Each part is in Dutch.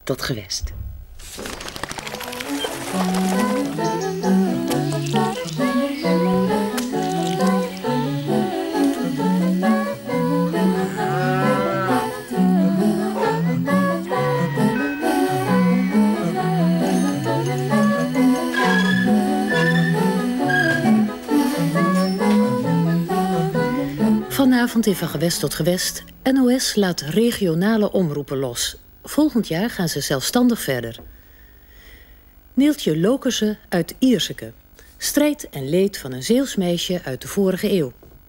tot gewest. Vanavond in Van Gewest tot Gewest. NOS laat regionale omroepen los. Volgend jaar gaan ze zelfstandig verder. Neeltje Lokerse uit Ierseke. Strijd en leed van een Zeeuws meisje uit de vorige eeuw.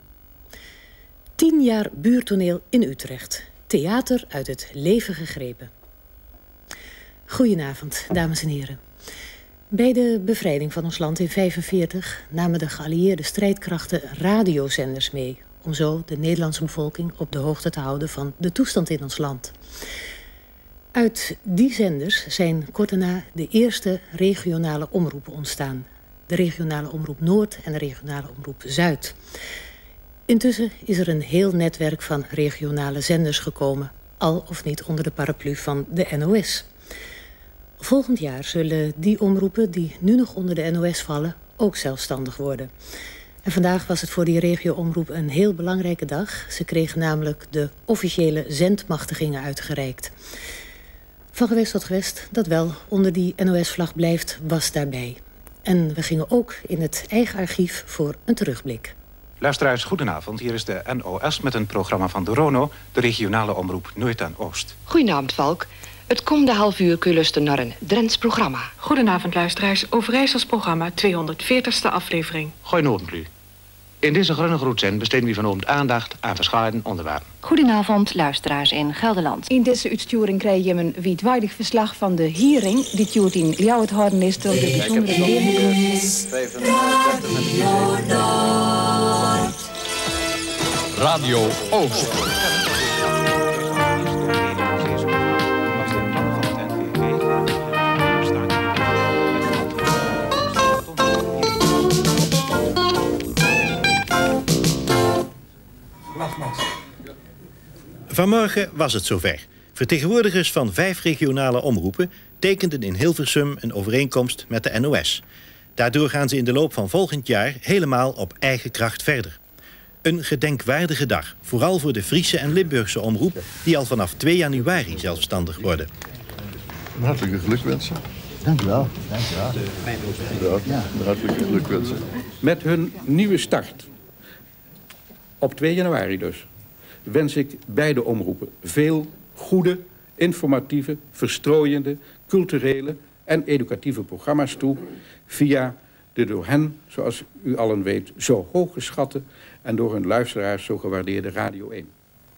10 jaar buurtoneel in Utrecht. Theater uit het leven gegrepen. Goedenavond, dames en heren. Bij de bevrijding van ons land in 1945 namen de geallieerde strijdkrachten radiozenders mee, om zo de Nederlandse bevolking op de hoogte te houden van de toestand in ons land. Uit die zenders zijn kort daarna de eerste regionale omroepen ontstaan. De regionale omroep Noord en de regionale omroep Zuid. Intussen is er een heel netwerk van regionale zenders gekomen, al of niet onder de paraplu van de NOS. Volgend jaar zullen die omroepen die nu nog onder de NOS vallen ook zelfstandig worden. En vandaag was het voor die regio-omroep een heel belangrijke dag. Ze kregen namelijk de officiële zendmachtigingen uitgereikt. Van Gewest tot Gewest, dat wel onder die NOS-vlag blijft, was daarbij. En we gingen ook in het eigen archief voor een terugblik. Luisteraars, goedenavond. Hier is de NOS met een programma van de RONO, de regionale omroep Noord en Oost. Goedenavond, Valk. Het komende half uur kun je luisteren naar een Drents programma. Goedenavond, luisteraars. Overijssels programma, 240ste aflevering. Goedenavond. In deze groene groetzend besteden we vanavond aandacht aan verschillende onderwerpen. Goedenavond, luisteraars in Gelderland. In deze uitsturing krijg je een wijdwaardig verslag van de hearing die Tjoert in Ljouwerthorn is door de bijzondere Radio Oost. Vanmorgen was het zover. Vertegenwoordigers van 5 regionale omroepen tekenden in Hilversum een overeenkomst met de NOS. Daardoor gaan ze in de loop van volgend jaar helemaal op eigen kracht verder. Een gedenkwaardige dag, vooral voor de Friese en Limburgse omroep, die al vanaf 2 januari zelfstandig worden. Hartelijke gelukwensen. Dank u wel. Ja, hartelijke gelukwensen. Met hun nieuwe start, op 2 januari dus, wens ik beide omroepen veel goede, informatieve, verstrooiende, culturele en educatieve programma's toe via de door hen, zoals u allen weet, zo hoog geschatte en door hun luisteraars zo gewaardeerde Radio 1.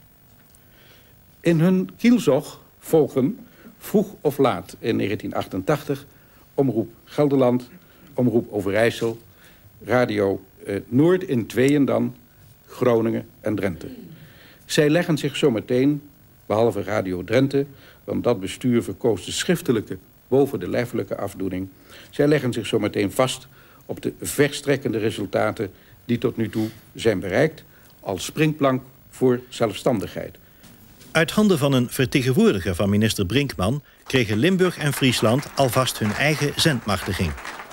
In hun kielzog volgen vroeg of laat in 1988 Omroep Gelderland, Omroep Overijssel, Radio Noord in tweeën dan, Groningen en Drenthe. Zij leggen zich zometeen, behalve Radio Drenthe, want dat bestuur verkoos de schriftelijke boven de lijfelijke afdoening. Zij leggen zich zometeen vast op de verstrekkende resultaten die tot nu toe zijn bereikt als springplank voor zelfstandigheid. Uit handen van een vertegenwoordiger van minister Brinkman kregen Limburg en Friesland alvast hun eigen zendmachtiging.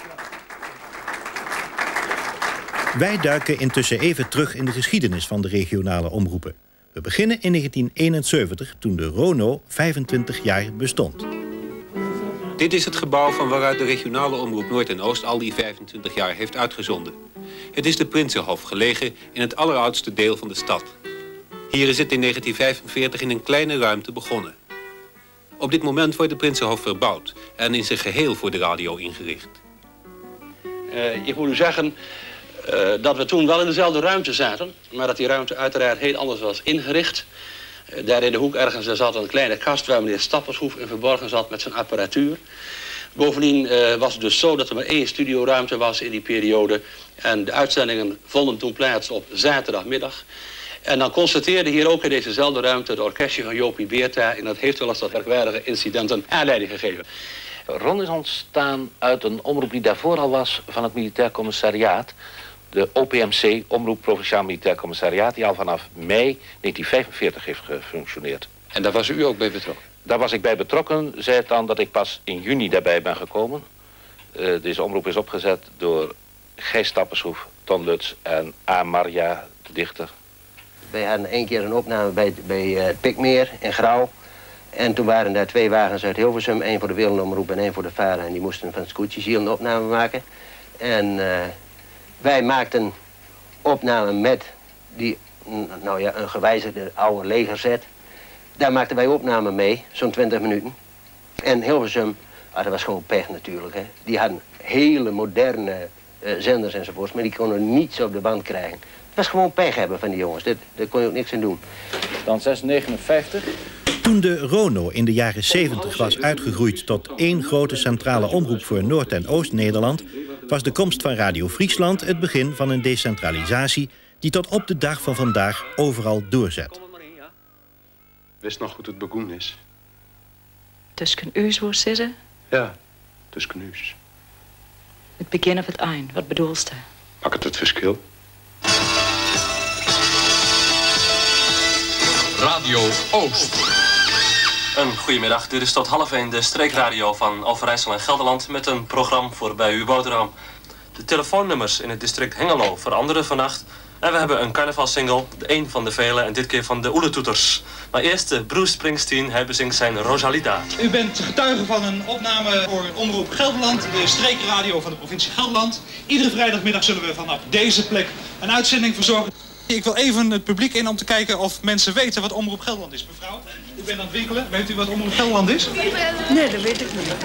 Wij duiken intussen even terug in de geschiedenis van de regionale omroepen. We beginnen in 1971, toen de RONO 25 jaar bestond. Dit is het gebouw van waaruit de regionale omroep Noord en Oost al die 25 jaar heeft uitgezonden. Het is de Prinsenhof, gelegen in het alleroudste deel van de stad. Hier is het in 1945 in een kleine ruimte begonnen. Op dit moment wordt de Prinsenhof verbouwd en in zijn geheel voor de radio ingericht. Ik moet u zeggen dat we toen wel in dezelfde ruimte zaten, maar dat die ruimte uiteraard heel anders was ingericht. Daar in de hoek ergens zat een kleine kast waar meneer Stappershoef in verborgen zat met zijn apparatuur. Bovendien was het dus zo dat er maar 1 studioruimte was in die periode. En de uitzendingen vonden toen plaats op zaterdagmiddag. En dan constateerde hier ook in dezezelfde ruimte de orkestje van Jopie Beerta. En dat heeft wel eens tot merkwaardige incidenten aanleiding gegeven. RON is ontstaan uit een omroep die daarvoor al was van het Militair Commissariaat. De OPMC, Omroep Provinciaal Militair Commissariaat, die al vanaf mei 1945 heeft gefunctioneerd. En daar was u ook bij betrokken? Daar was ik bij betrokken, zei het dan dat ik pas in juni daarbij ben gekomen. Deze omroep is opgezet door Gijs Stappershoef, Ton Lutz en A. Marja, de dichter. Wij hadden 1 keer een opname bij het Pikmeer in Grauw. En toen waren daar 2 wagens uit Hilversum, 1 voor de Wereldomroep en 1 voor de VARA. En die moesten van Scootjeshiel een opname maken. En wij maakten opname met die, nou ja, een gewijzigde oude legerzet. Daar maakten wij opname mee, zo'n 20 minuten. En Hilversum, dat was gewoon pech natuurlijk. Hè. Die hadden hele moderne zenders enzovoorts, maar die konden niets op de band krijgen. Het was gewoon pech hebben van die jongens, daar kon je ook niks aan doen. Dan 659. Toen de Rono in de jaren 70 was uitgegroeid tot 1 grote centrale omroep voor Noord- en Oost-Nederland, was de komst van Radio Friesland het begin van een decentralisatie die tot op de dag van vandaag overal doorzet. Wist nog goed het begonnen is? Tussen u's woord zeggen? Ja, tussen u's. Het begin of het eind, wat bedoelst je? Maakt het verschil? Radio Oost. Een goedemiddag, dit is tot 12:30 de streekradio van Overijssel en Gelderland met een programma voor bij uw boterham. De telefoonnummers in het district Hengelo veranderen vannacht. En we hebben een carnavalsingle, een van de vele en dit keer van de Oeletoeters. Maar eerst Bruce Springsteen, hij bezingt zijn Rosalita. U bent getuige van een opname voor Omroep Gelderland, de streekradio van de provincie Gelderland. Iedere vrijdagmiddag zullen we vanaf deze plek een uitzending verzorgen. Ik wil even het publiek in om te kijken of mensen weten wat Omroep Gelderland is. Mevrouw, u bent aan het winkelen. Weet u wat Omroep Gelderland is? Nee, dat weet ik niet.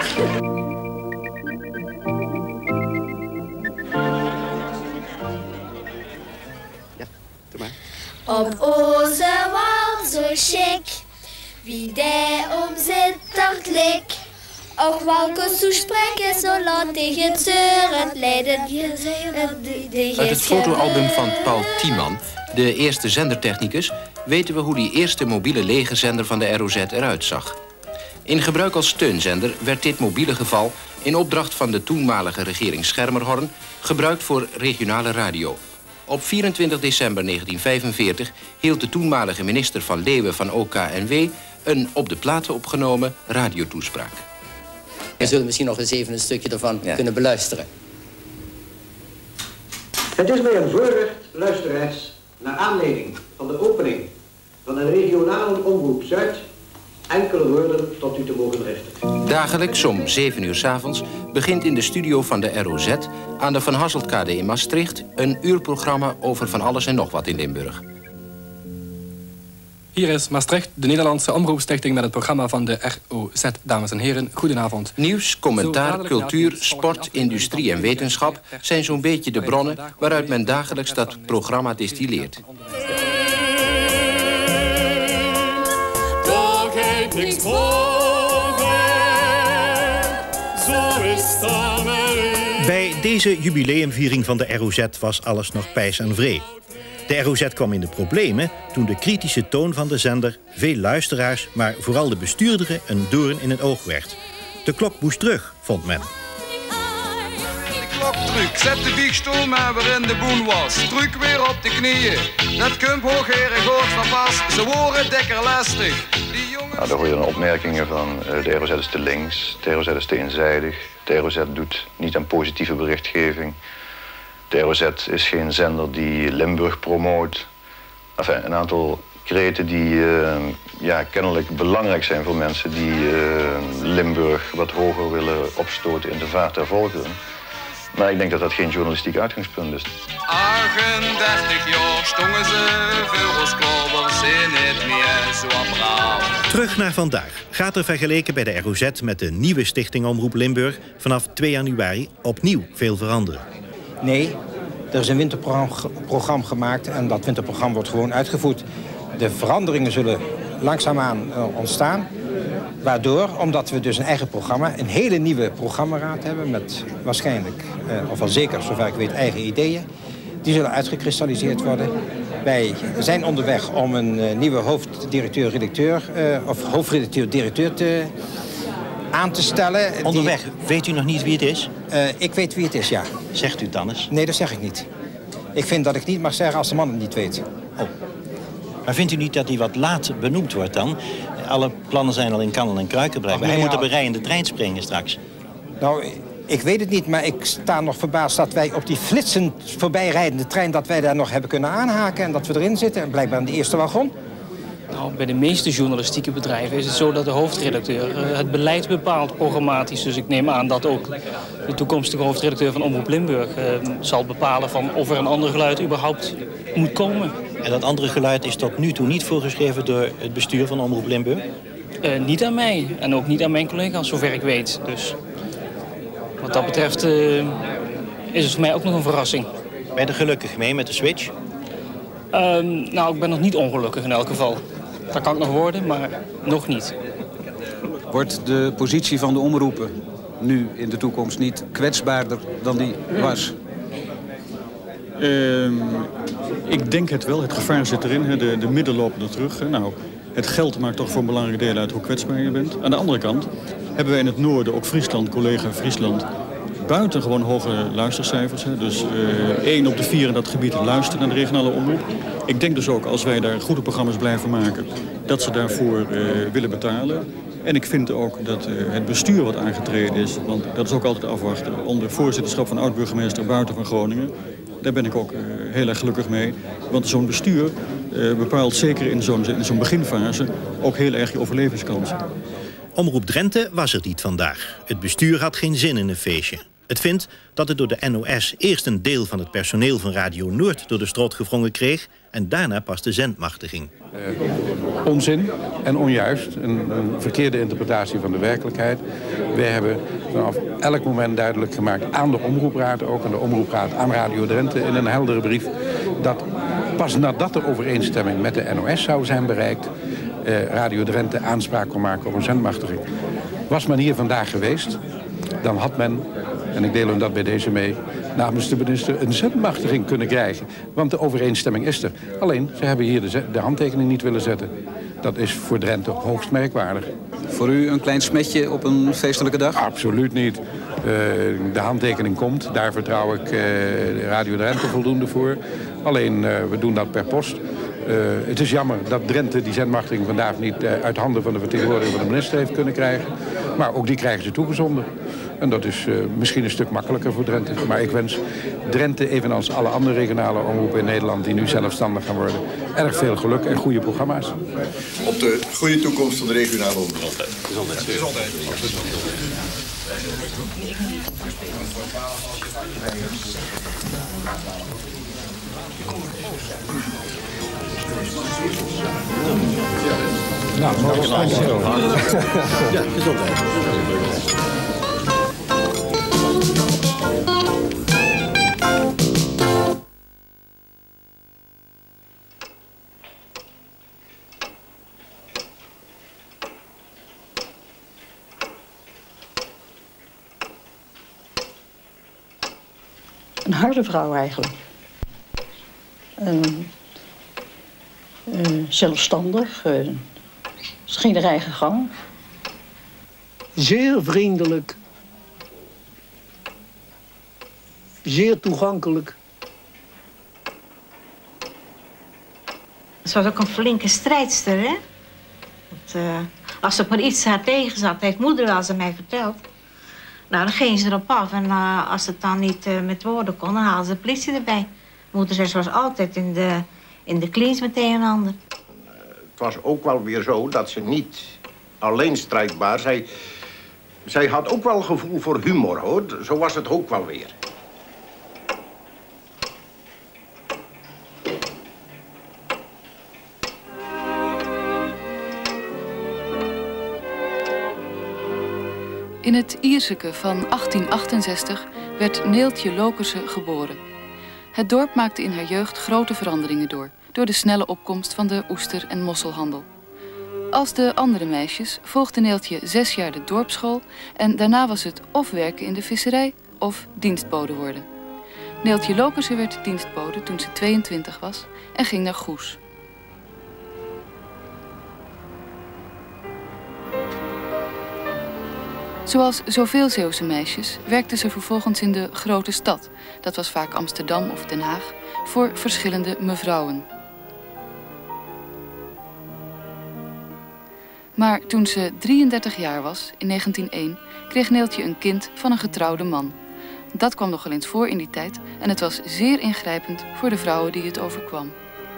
Op onze wal zo chic, wie daar om zit, dacht lik. Och, welke toespreken zo laat tegen het zeuren leiden. Uit het fotoalbum van Paul Tiemann, de eerste zendertechnicus, weten we hoe die eerste mobiele legerzender van de ROZ eruit zag. In gebruik als steunzender werd dit mobiele geval in opdracht van de toenmalige regering Schermerhorn gebruikt voor regionale radio. Op 24 december 1945 hield de toenmalige minister van Leeuwen van OKNW een op de platen opgenomen radiotoespraak. We zullen misschien nog eens even een stukje ervan kunnen beluisteren. Het is mij een voorrecht, luisteraars, naar aanleiding van de opening van een regionale omroep Zuid enkele woorden tot u te mogen richten. Dagelijks om 7 uur 's avonds begint in de studio van de ROZ aan de Van Hasseltkade in Maastricht een uurprogramma over van alles en nog wat in Limburg. Hier is Maastricht, de Nederlandse omroepstichting met het programma van de ROZ. Dames en heren, goedenavond. Nieuws, commentaar, cultuur, sport, industrie en wetenschap zijn zo'n beetje de bronnen waaruit men dagelijks dat programma distilleert. Niks boven, zo is het. Bij deze jubileumviering van de ROZ was alles nog pijs en vree. De ROZ kwam in de problemen toen de kritische toon van de zender veel luisteraars, maar vooral de bestuurderen, een doorn in het oog werd. De klok moest terug, vond men. Klok terug, zet de wiegstoel maar waarin de boen was. Truc weer op de knieën, dat kump hoog heren goed van pas. Ze worden dikker lastig. Nou, daar hoor je dan opmerkingen van de ROZ is te links, de ROZ is te eenzijdig, de ROZ doet niet aan positieve berichtgeving. De ROZ is geen zender die Limburg promoot. Enfin, een aantal kreten die kennelijk belangrijk zijn voor mensen die Limburg wat hoger willen opstoten in de vaart der volkeren. Maar ik denk dat dat geen journalistiek uitgangspunt is. 38 jaar stongen ze, vuursklobbers in het meer zo braaf. Terug naar vandaag gaat er vergeleken bij de ROZ met de nieuwe stichting Omroep Limburg vanaf 2 januari opnieuw veel veranderen. Nee, er is een winterprogramma gemaakt en dat winterprogramma wordt gewoon uitgevoerd. De veranderingen zullen langzaamaan ontstaan. Waardoor, omdat we dus een eigen programma, een hele nieuwe programmaraad hebben met waarschijnlijk, of wel zeker, zover ik weet, eigen ideeën. Die zullen uitgekristalliseerd worden. Wij zijn onderweg om een nieuwe hoofddirecteur-redacteur of hoofdredacteur-directeur aan te stellen. Onderweg, weet u nog niet wie het is? Ik weet wie het is, ja. Zegt u het dan eens? Nee, dat zeg ik niet. Ik vind dat ik niet mag zeggen als de man het niet weet. Oh. Maar vindt u niet dat die wat laat benoemd wordt dan? alle plannen zijn al in kannen en kruiken blijven. Hij moet op een rijdende trein springen straks. Nou, ik weet het niet, maar ik sta nog verbaasd dat wij op die flitsend voorbijrijdende trein, dat wij daar nog hebben kunnen aanhaken en dat we erin zitten. En blijkbaar in de eerste wagon. Nou, bij de meeste journalistieke bedrijven is het zo dat de hoofdredacteur het beleid bepaalt programmatisch. Dus ik neem aan dat ook de toekomstige hoofdredacteur van Omroep Limburg zal bepalen van of er een ander geluid überhaupt moet komen. En dat andere geluid is tot nu toe niet voorgeschreven door het bestuur van Omroep Limburg? Niet aan mij en ook niet aan mijn collega's, zover ik weet. Dus wat dat betreft is het voor mij ook nog een verrassing. Ben je er gelukkig mee met de switch? Nou, ik ben nog niet ongelukkig in elk geval. Dat kan ik nog worden, maar nog niet. Wordt de positie van de omroepen nu in de toekomst niet kwetsbaarder dan die was? Ik denk het wel. Het gevaar zit erin. Hè. De middelen lopen er terug. Nou, het geld maakt toch voor een belangrijk deel uit hoe kwetsbaar je bent. Aan de andere kant hebben wij in het noorden, ook Friesland, collega Friesland, buitengewoon hoge luistercijfers. Hè. Dus 1 op de 4 in dat gebied luistert naar de regionale omroep. Ik denk dus ook, als wij daar goede programma's blijven maken, dat ze daarvoor willen betalen. En ik vind ook dat het bestuur wat aangetreden is, want dat is ook altijd afwachten, onder voorzitterschap van oud-burgemeester Buiten van Groningen. Daar ben ik ook heel erg gelukkig mee. Want zo'n bestuur bepaalt zeker in zo'n beginfase ook heel erg je overlevingskansen. Omroep Drenthe was er niet vandaag. Het bestuur had geen zin in een feestje. Het vindt dat het door de NOS eerst een deel van het personeel van Radio Noord door de strot gevrongen kreeg en daarna pas de zendmachtiging. Onzin en onjuist, een verkeerde interpretatie van de werkelijkheid. We hebben vanaf elk moment duidelijk gemaakt aan de Omroepraad, ook aan de Omroepraad, aan Radio Drenthe in een heldere brief, dat pas nadat de overeenstemming met de NOS zou zijn bereikt, Radio Drenthe aanspraak kon maken op een zendmachtiging. Was men hier vandaag geweest, dan had men, en ik deel hem dat bij deze mee, namens de minister een zendmachtiging kunnen krijgen. Want de overeenstemming is er. Alleen, ze hebben hier de handtekening niet willen zetten. Dat is voor Drenthe hoogst merkwaardig. Voor u een klein smetje op een feestelijke dag? Absoluut niet. De handtekening komt, daar vertrouw ik Radio Drenthe voldoende voor. Alleen, we doen dat per post. Het is jammer dat Drenthe die zendmachtiging vandaag niet uit handen van de vertegenwoordiger van de minister heeft kunnen krijgen. Maar ook die krijgen ze toegezonden. En dat is misschien een stuk makkelijker voor Drenthe. Maar ik wens Drenthe, evenals alle andere regionale omroepen in Nederland die nu zelfstandig gaan worden, erg veel geluk en goede programma's. Op de goede toekomst van de regionale omroep. Gezondheid. Gezondheid. Nou, maar wat is zo? Ja, gezondheid. Een harde vrouw eigenlijk. Zelfstandig. Ze ging haar eigen gang. Zeer vriendelijk. Zeer toegankelijk. Ze was ook een flinke strijdster, hè? Want, als ze maar iets haar tegen zat, heeft moeder wel ze mij verteld. Nou, dan ging ze erop af en als het dan niet met woorden kon, dan haalde ze de politie erbij. Moeder zei, ze was altijd in de cleans met een en ander. Het was ook wel weer zo dat ze niet alleen strijdbaar, zij had ook wel gevoel voor humor, hoor. Zo was het ook wel weer. In het Ierseke van 1868 werd Neeltje Lokerse geboren. Het dorp maakte in haar jeugd grote veranderingen door de snelle opkomst van de oester- en mosselhandel. Als de andere meisjes volgde Neeltje 6 jaar de dorpsschool en daarna was het of werken in de visserij of dienstbode worden. Neeltje Lokerse werd dienstbode toen ze 22 was en ging naar Goes. Zoals zoveel Zeeuwse meisjes werkte ze vervolgens in de grote stad, dat was vaak Amsterdam of Den Haag, voor verschillende mevrouwen. Maar toen ze 33 jaar was, in 1901, kreeg Neeltje een kind van een getrouwde man. Dat kwam nogal eens voor in die tijd en het was zeer ingrijpend voor de vrouwen die het overkwam.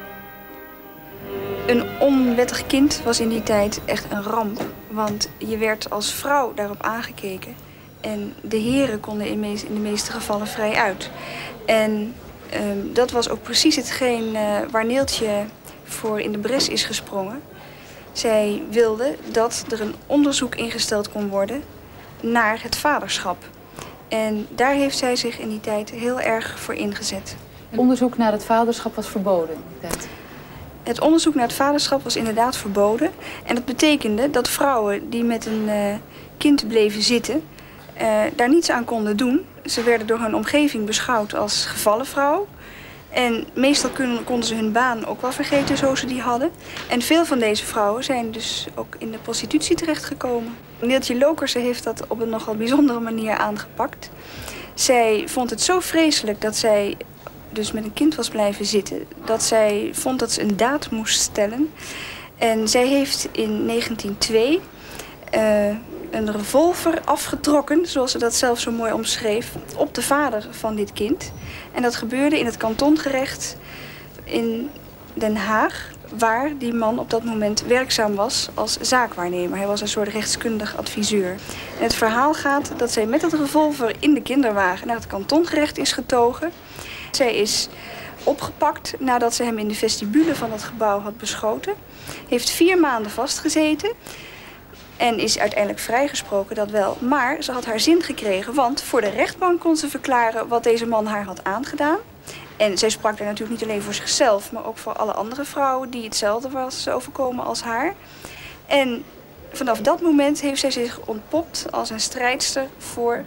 Een onwettig kind was in die tijd echt een ramp. Want je werd als vrouw daarop aangekeken. En de heren konden in de meeste gevallen vrij uit. En dat was ook precies hetgeen waar Neeltje voor in de bres is gesprongen. Zij wilde dat er een onderzoek ingesteld kon worden naar het vaderschap. En daar heeft zij zich in die tijd heel erg voor ingezet. Onderzoek naar het vaderschap was verboden in die tijd? Het onderzoek naar het vaderschap was inderdaad verboden. En dat betekende dat vrouwen die met een kind bleven zitten, daar niets aan konden doen. Ze werden door hun omgeving beschouwd als gevallen vrouw. En meestal konden ze hun baan ook wel vergeten zoals ze die hadden. En veel van deze vrouwen zijn dus ook in de prostitutie terechtgekomen. Neeltje Lokerse heeft dat op een nogal bijzondere manier aangepakt. Zij vond het zo vreselijk dat zij dus met een kind was blijven zitten, dat zij vond dat ze een daad moest stellen. En zij heeft in 1902 een revolver afgetrokken, zoals ze dat zelf zo mooi omschreef, op de vader van dit kind. En dat gebeurde in het kantongerecht in Den Haag, waar die man op dat moment werkzaam was als zaakwaarnemer. Hij was een soort rechtskundig adviseur. En het verhaal gaat dat zij met het revolver in de kinderwagen naar het kantongerecht is getogen. Zij is opgepakt nadat ze hem in de vestibule van het gebouw had beschoten. Heeft 4 maanden vastgezeten en is uiteindelijk vrijgesproken, dat wel. Maar ze had haar zin gekregen, want voor de rechtbank kon ze verklaren wat deze man haar had aangedaan. En zij sprak daar natuurlijk niet alleen voor zichzelf, maar ook voor alle andere vrouwen die hetzelfde was overkomen als haar. En vanaf dat moment heeft zij zich ontpopt als een strijdster voor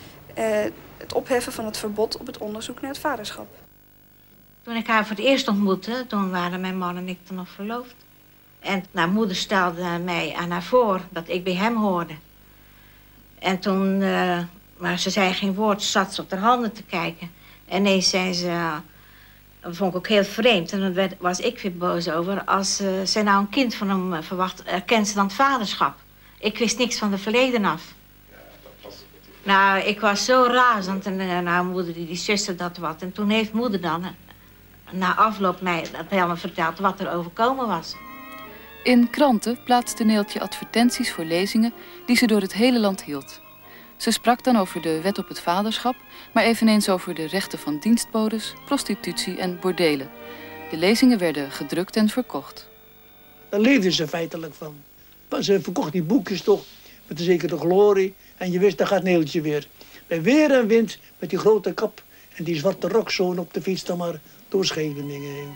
het opheffen van het verbod op het onderzoek naar het vaderschap. Toen ik haar voor het eerst ontmoette, toen waren mijn man en ik toen nog verloofd. En moeder stelde mij aan haar voor dat ik bij hem hoorde. En toen, maar ze zei geen woord, zat ze op haar handen te kijken. En ineens zei ze, dat vond ik ook heel vreemd. En daar was ik weer boos over. Als zij nou een kind van hem verwacht, erkent ze dan het vaderschap. Ik wist niks van de verleden af. Nou, ik was zo razend en nou, moeder die zuster dat wat. En toen heeft moeder dan na afloop mij verteld wat er overkomen was. In kranten plaatste Neeltje advertenties voor lezingen die ze door het hele land hield. Ze sprak dan over de wet op het vaderschap, maar eveneens over de rechten van dienstbodes, prostitutie en bordelen. De lezingen werden gedrukt en verkocht. Daar leefden ze feitelijk van. Ze verkocht die boekjes toch met een zekere glorie. En je wist, daar gaat Neeltje weer. Bij weer en wind met die grote kap en die zwarte rok zo op de fiets dan maar door Scheveningen heen.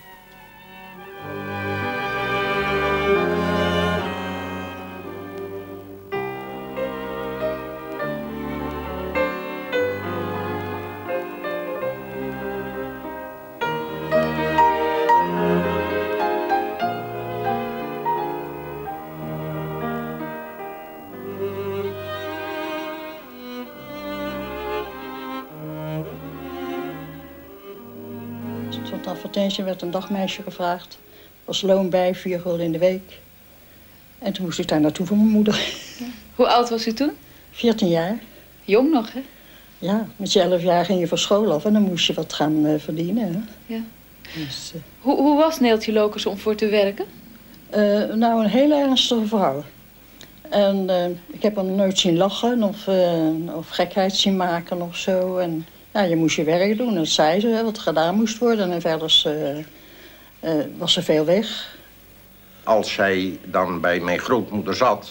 Advertentie werd een dagmeisje gevraagd. Was loon bij, 4 gulden in de week. En toen moest ik daar naartoe voor mijn moeder. Ja. Hoe oud was u toen? 14 jaar. Jong nog, hè? Ja, met je 11 jaar ging je van school af en dan moest je wat gaan verdienen. Hè? Ja. Dus, hoe was Neeltje Lokerse om voor te werken? Nou, een hele ernstige vrouw. En ik heb hem nooit zien lachen of gekheid zien maken of zo. En ja, je moest je werk doen, dat zei ze, wat gedaan moest worden. En verder was ze veel weg. Als zij dan bij mijn grootmoeder zat,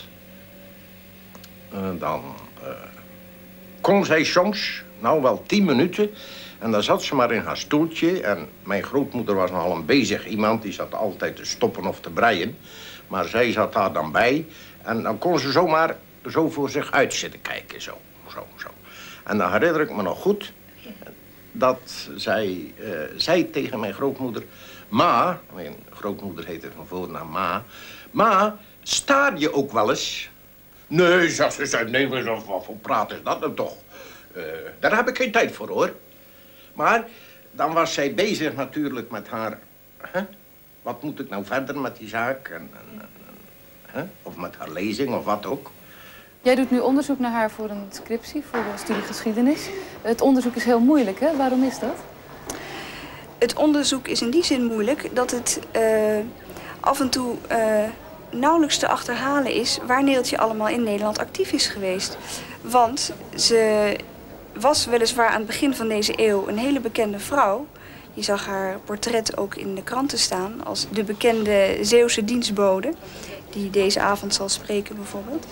dan kon zij soms, nou wel 10 minuten... en dan zat ze maar in haar stoeltje. En mijn grootmoeder was nogal een bezig iemand, die zat altijd te stoppen of te breien. Maar zij zat daar dan bij en dan kon ze zomaar zo voor zich uit zitten kijken, zo. En dan herinner ik me nog goed dat zij zei tegen mijn grootmoeder... Ma, mijn grootmoeder heette van voornaam Ma... Ma, staar je ook wel eens? Nee, ze zei, nee, wat voor praat is dat nou toch? Daar heb ik geen tijd voor, hoor. Maar dan was zij bezig natuurlijk met haar... Wat moet ik nou verder met die zaak? Hè? Of met haar lezing of wat ook. Jij doet nu onderzoek naar haar voor een scriptie, voor de studie geschiedenis. Het onderzoek is heel moeilijk, hè? Waarom is dat? Het onderzoek is in die zin moeilijk dat het af en toe nauwelijks te achterhalen is waar Neeltje allemaal in Nederland actief is geweest. Want ze was weliswaar aan het begin van deze eeuw een hele bekende vrouw. Je zag haar portret ook in de kranten staan als de bekende Zeeuwse dienstbode, die deze avond zal spreken bijvoorbeeld.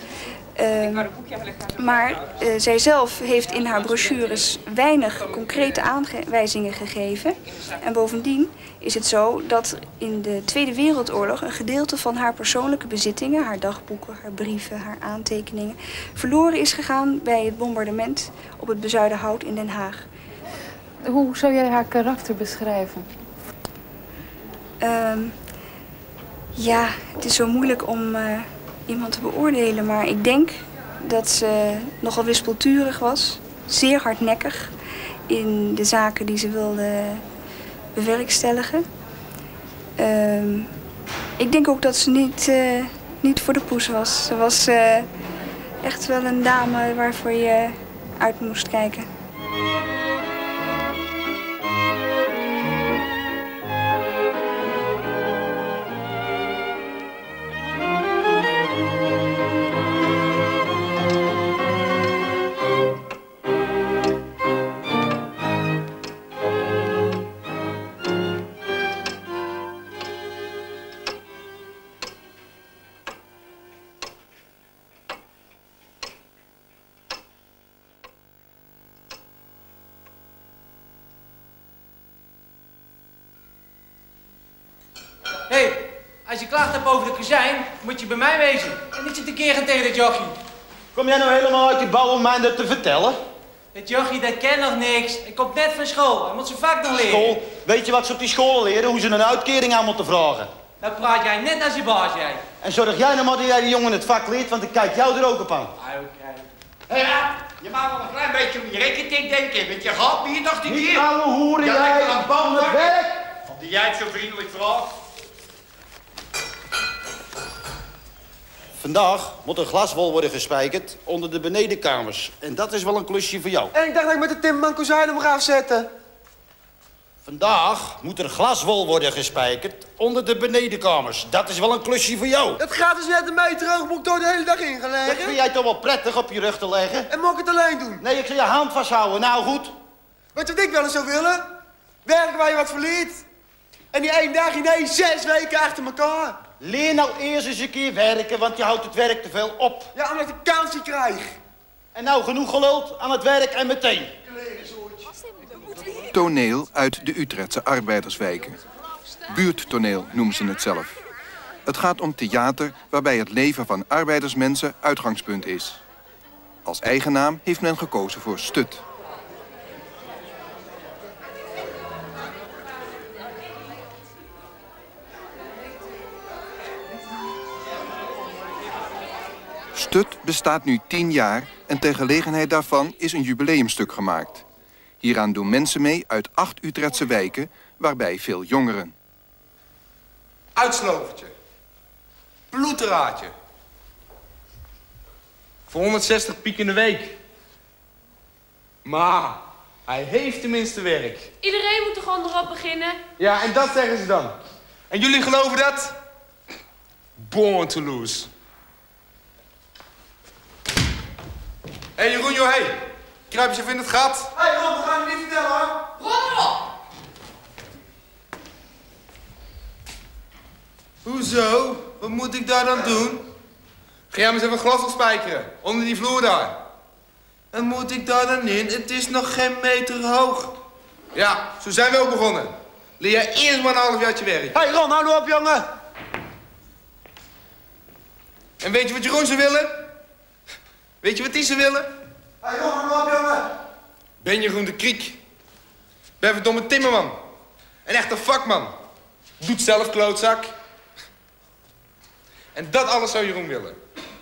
Maar zij zelf heeft in haar brochures weinig concrete aanwijzingen gegeven. En bovendien is het zo dat in de Tweede Wereldoorlog een gedeelte van haar persoonlijke bezittingen, haar dagboeken, haar brieven, haar aantekeningen, verloren is gegaan bij het bombardement op het Bezuidenhout in Den Haag. Hoe zou jij haar karakter beschrijven? Ja, het is zo moeilijk om iemand te beoordelen, maar ik denk dat ze nogal wispelturig was, zeer hardnekkig in de zaken die ze wilde bewerkstelligen. Ik denk ook dat ze niet voor de poes was. Ze was echt wel een dame waarvoor je uit moest kijken. Als je klacht hebt over de kozijn, moet je bij mij wezen. En niet zitten keren tegen dit jochie. Kom jij nou helemaal uit die bal om mij dat te vertellen? Dit jochie, dat kent nog niks. Hij komt net van school. Hij moet zijn vak nog leren. School? Weet je wat ze op die scholen leren? Hoe ze een uitkering aan moeten vragen. Dan praat jij net als je baas, jij. En zorg jij nou maar dat jij die jongen het vak leert, want ik kijk jou er ook op aan. Hé, ja, je mag wel een klein beetje om je rekening denken, want je gaat me hier nog niet Niet alle hoeren, jij aan het werk. Die jij het zo vriendelijk vraagt. Vandaag moet een glaswol worden gespijkerd onder de benedenkamers. En dat is wel een klusje voor jou. En ik dacht dat ik met de timmerman kozijnen mag afzetten. Vandaag moet er glaswol worden gespijkerd onder de benedenkamers. Dat is wel een klusje voor jou. Het gaat dus net een meter hoog, moet ik door de hele dag ingelegd. Dat vind jij toch wel prettig op je rug te leggen? En mag ik het alleen doen? Nee, ik zal je hand vasthouden. Nou goed. Weet je wat ik wel eens zou willen? Werken waar je wat verliet. En die 1 dag, nee, 6 weken achter elkaar. Leer nou eerst eens een keer werken, want je houdt het werk te veel op. Ja, omdat ik kansje krijg. En nou, genoeg geluld, aan het werk en meteen. Toneel uit de Utrechtse arbeiderswijken. Buurttoneel noemen ze het zelf. Het gaat om theater waarbij het leven van arbeidersmensen uitgangspunt is. Als eigennaam heeft men gekozen voor Stut. Stut bestaat nu 10 jaar en ter gelegenheid daarvan is een jubileumstuk gemaakt. Hieraan doen mensen mee uit 8 Utrechtse wijken, waarbij veel jongeren. Uitslovertje. Bloedraadje. Voor 160 piek in de week. Maar hij heeft tenminste werk. Iedereen moet er gewoon erop beginnen. Ja, en dat zeggen ze dan. En jullie geloven dat? Born to lose. Hé, Jeroen, joh, hé. Kruip eens even in het gat. Hé, Ron, we gaan je niet vertellen, hoor. Ron! Hoezo? Wat moet ik daar dan doen? Ga jij maar eens even glas opspijkeren. Onder die vloer daar. En moet ik daar dan in? Het is nog geen meter hoog. Ja, zo zijn we ook begonnen. Leer jij eerst maar een halfjaartje werk. Hé, Ron, hou nou op, jongen. En weet je wat Jeroen zou willen? Weet je wat die zou willen? Hé, Ron, hou nou op, jongen. Ben Jeroen de Kriek. Ben verdomme timmerman. Een echte vakman. Doet zelf klootzak. En dat alles zou Jeroen willen.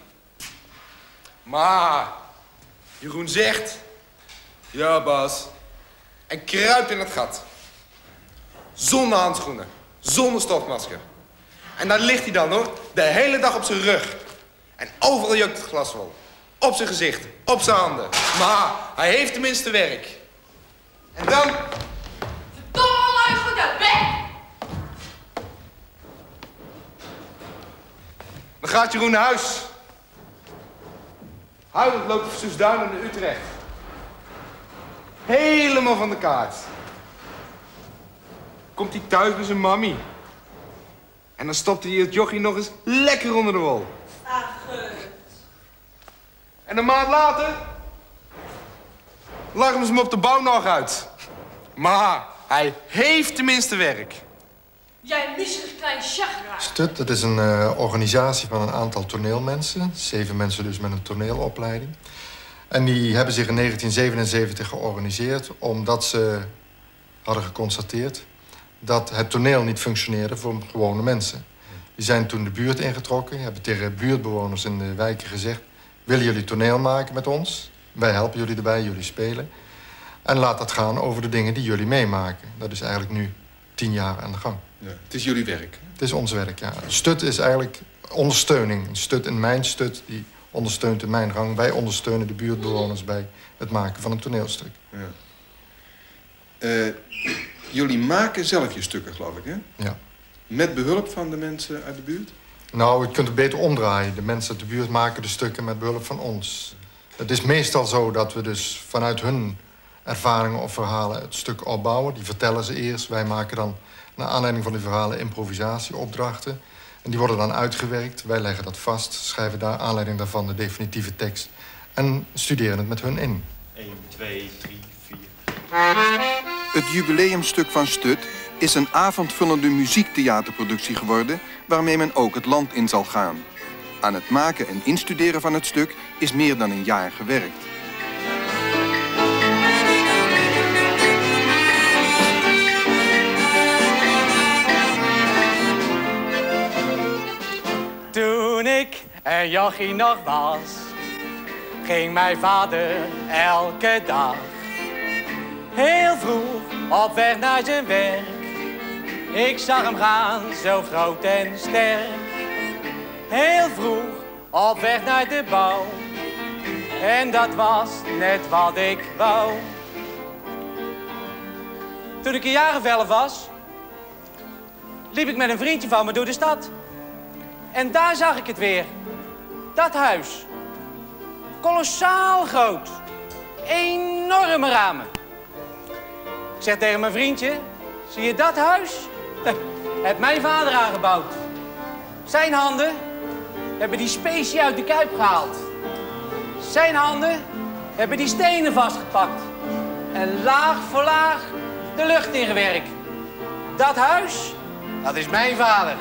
Maar Jeroen zegt... Ja, Bas. En kruipt in het gat. Zonder handschoenen. Zonder stofmasker. En daar ligt hij dan, hoor. De hele dag op zijn rug. En overal jeukt het glas vol. Op zijn gezicht, op zijn handen. Maar hij heeft tenminste werk. En dan... Verdomme, luister naar bek! Dan gaat Jeroen naar huis. Huilend loopt hij Soesduinen naar Utrecht. Helemaal van de kaart. Komt hij thuis bij zijn mammy. En dan stopt hij het jochie nog eens lekker onder de wol. En een maand later... lachen ze hem op de bouw nog uit. Maar hij heeft tenminste werk. Jij misselijk klein chagra. STUT, dat is een organisatie van een aantal toneelmensen. 7 mensen dus met een toneelopleiding. En die hebben zich in 1977 georganiseerd omdat ze hadden geconstateerd dat het toneel niet functioneerde voor gewone mensen. Die zijn toen de buurt ingetrokken, hebben tegen buurtbewoners in de wijken gezegd: willen jullie toneel maken met ons? Wij helpen jullie erbij, jullie spelen. En laat dat gaan over de dingen die jullie meemaken. Dat is eigenlijk nu 10 jaar aan de gang. Ja, het is jullie werk? Het is ons werk, ja. STUT is eigenlijk ondersteuning. Een STUT in mijn STUT, die ondersteunt in mijn gang. Wij ondersteunen de buurtbewoners bij het maken van een toneelstuk. Ja. Jullie maken zelf je stukken, geloof ik, hè? Ja. Met behulp van de mensen uit de buurt? Nou, je kunt het beter omdraaien. De mensen uit de buurt maken de stukken met behulp van ons. Het is meestal zo dat we dus vanuit hun ervaringen of verhalen het stuk opbouwen. Die vertellen ze eerst. Wij maken dan, naar aanleiding van die verhalen, improvisatieopdrachten. En die worden dan uitgewerkt. Wij leggen dat vast, schrijven daar aanleiding daarvan de definitieve tekst. En studeren het met hun in. 1, 2, 3, 4... Het jubileumstuk van STUT is een avondvullende muziektheaterproductie geworden waarmee men ook het land in zal gaan. Aan het maken en instuderen van het stuk is meer dan een jaar gewerkt. Toen ik een jochie nog was, ging mijn vader elke dag heel vroeg op weg naar zijn werk. Ik zag hem gaan, zo groot en sterk. Heel vroeg op weg naar de bouw. En dat was net wat ik wou. Toen ik een jaar of 11 was, liep ik met een vriendje van me door de stad. En daar zag ik het weer. Dat huis. Kolossaal groot. Enorme ramen. Ik zeg tegen mijn vriendje: zie je dat huis? Heeft mijn vader aangebouwd. Zijn handen hebben die specie uit de kuip gehaald. Zijn handen hebben die stenen vastgepakt. En laag voor laag de lucht ingewerkt. Dat huis, dat is mijn vader.